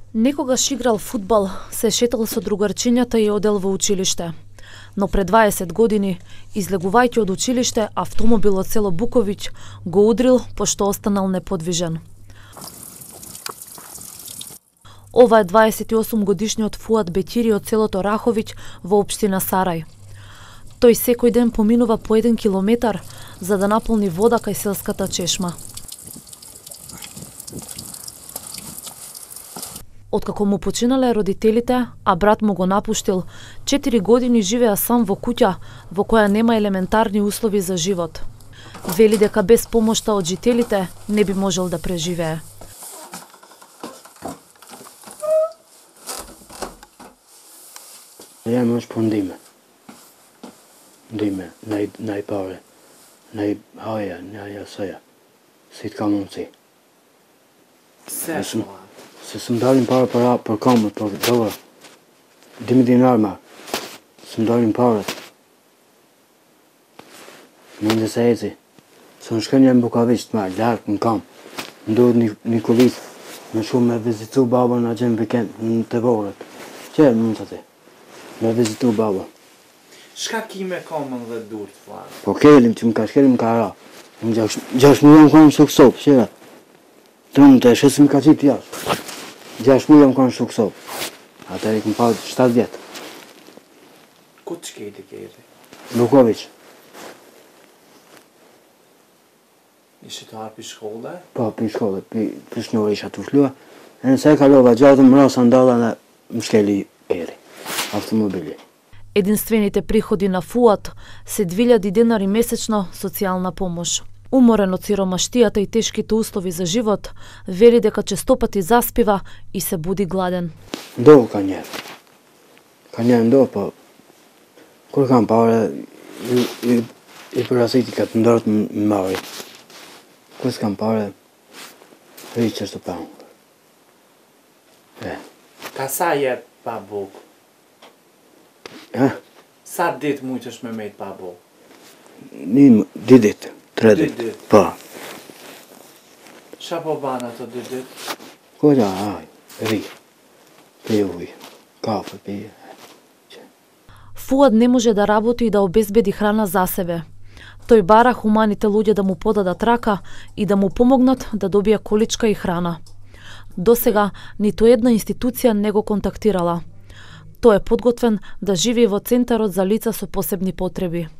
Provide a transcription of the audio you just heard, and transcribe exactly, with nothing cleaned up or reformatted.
Некогаш играл фудбал, се шетал со другарчињата и одел во училиште. Но пред дваесет години, излегувајќи од училиште, автомобил од село Буковиќ го удрил пошто останал неподвижен. Ова е дваесет и осум годишниот Фуад Беќири од селото Раховиќ во општина Сарај. Тој секој ден поминува по еден километар за да наполни вода кај селската чешма. Откако му починале родителите, а брат му го напуштил, четири години живеа сам во куќа во која нема елементарни услови за живот. Вели дека без помошта од жителите не би можел да преживее. Ja imaš po ndime. Ndime, naj, najpare, najhaja, najjasaja. Sitt ka mundsi. Se Som, se som dalin para para për kamët, për dora. Dimi dinar ma. Som dalin para. Mende se eci. Som shkënja në Bukavisht ma, larkë në kam. Ndodh një, një kulit. Në shumë me vizitu babën a gjenë vikend në të vorët. Që mund të ti? Me vizitu baba. Shka ki me kamën dhe dur të flarë? Po kelim që më ka shkelim ka ra. Më gjash, gjash mu jam kanë shuk sop, shira. Trëmë të shesim ka qitë jashtë. Gjash mu jam kanë shuk sop. Ata i këm pa shtatë vjetë. Ku të shkejti kejti? Buković. Ishte të harë për shkolle? Po, për shkolle, për shnjore isha të shlua. E nëse e kalova gjatë më rasa ndala në më shkeli eri. Автомобили. Единствените приходи на Фуад се две илјади денари месечно социјална помош. Уморен од сиромаштијата и тешките услови за живот, вели дека честопати заспива и се буди гладен. До ka njerë. Ka njerë ndo, po kur kam pare, i, i, i përasiti ka të ndërët më marri. Kur s'kam pare, rriqë është të pangë. E. Ka sa jep pa bukë? Ja? Sa ditë mujtë është me mejtë pa bukë? Një, dy ditë, tre Dy ditë. ditë. Po. Qa po banë ato dy ditë? Koja, aj, ri. Pije uj, kafe, pije. Фуад не може да работи и да обезбеди храна за себе. Тој бара хуманите луѓе да му подадат рака и да му помогнат да добие количка и храна. Досега ниту една институција не го контактирала. Тој е подготвен да живее во центарот за лица со посебни потреби.